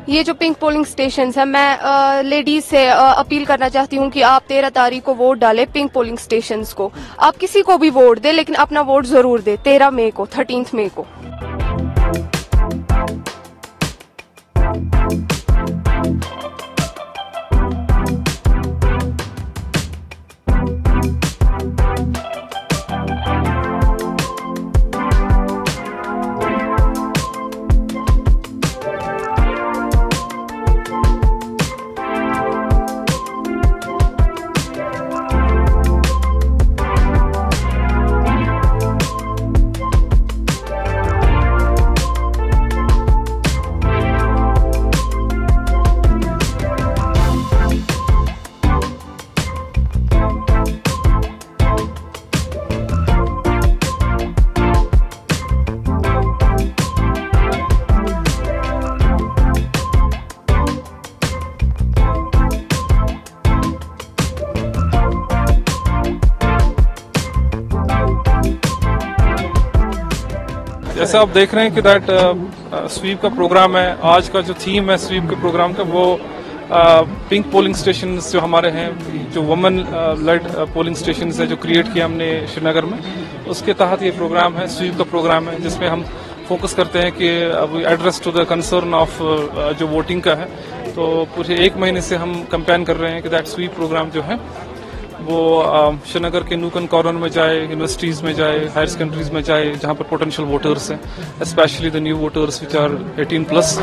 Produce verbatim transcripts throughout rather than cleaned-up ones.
ये जो pink polling station है, मैं लेडीज से आ, अपील करना चाहती हूँ कि आप तेरह तारीख को वोट डालें पिंक पोलिंग स्टेशन को। आप किसी को भी वोट दे, लेकिन अपना वोट जरूर दे तेरह मई को, थर्टीन्थ मई को। जैसे आप देख रहे हैं कि दैट स्वीप का प्रोग्राम है। आज का जो थीम है स्वीप के प्रोग्राम का, वो पिंक पोलिंग स्टेशन जो हमारे हैं, जो वुमेन लेड पोलिंग स्टेशन है जो क्रिएट किया हमने श्रीनगर में, उसके तहत ये प्रोग्राम है, स्वीप का प्रोग्राम है, जिसमें हम फोकस करते हैं कि address to the concern of जो वोटिंग का है। तो पूरे एक महीने से हम कैंपेन कर रहे हैं कि दैट स्वीप प्रोग्राम जो है वो श्रीनगर के नूकन कॉर्नर में जाए, यूनिवर्सिटीज में जाए, हायर सेकेंडरीज में जाए, जहां पर पोटेंशियल वोटर्स हैं, specially the new voters which are eighteen plus.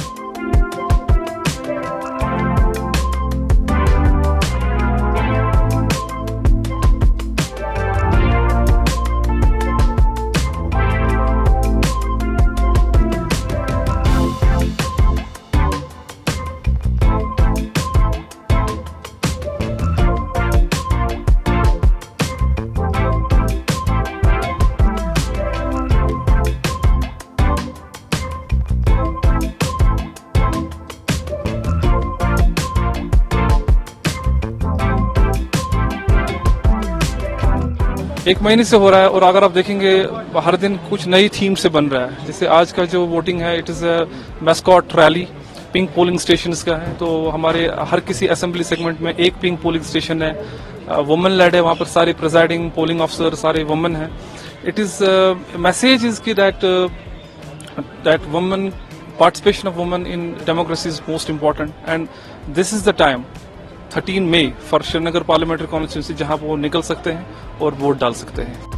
एक महीने से हो रहा है, और अगर आप देखेंगे हर दिन कुछ नई थीम से बन रहा है। जैसे आज का जो वोटिंग है, it is a mascot rally pink polling station का है। तो हमारे हर किसी असेंबली सेगमेंट में एक पिंक पोलिंग स्टेशन है, वुमेन लेड है, वहां पर सारे प्रिजाइडिंग पोलिंग ऑफिसर सारे वुमेन है। It is message is key that that women participation of women in democracy is most important, and this is the time thirteen May for Srinagar parliamentary constituency, जहां वो निकल सकते हैं और वोट डाल सकते हैं।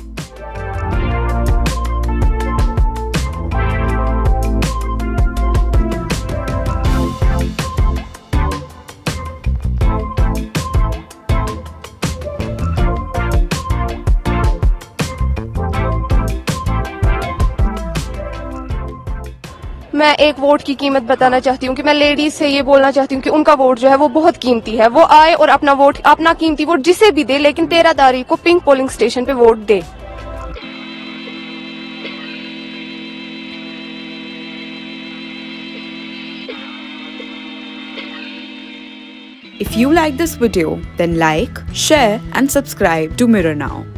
मैं एक वोट की कीमत बताना चाहती हूँ कि मैं लेडीज से ये बोलना चाहती हूँ कि उनका वोट जो है वो बहुत कीमती है। वो आए और अपना वोट, अपना कीमती वोट जिसे भी दे, लेकिन तेरह तारीख को पिंक पोलिंग स्टेशन पे वोट दे। If you like this video, then like, share and subscribe to Mirror Now.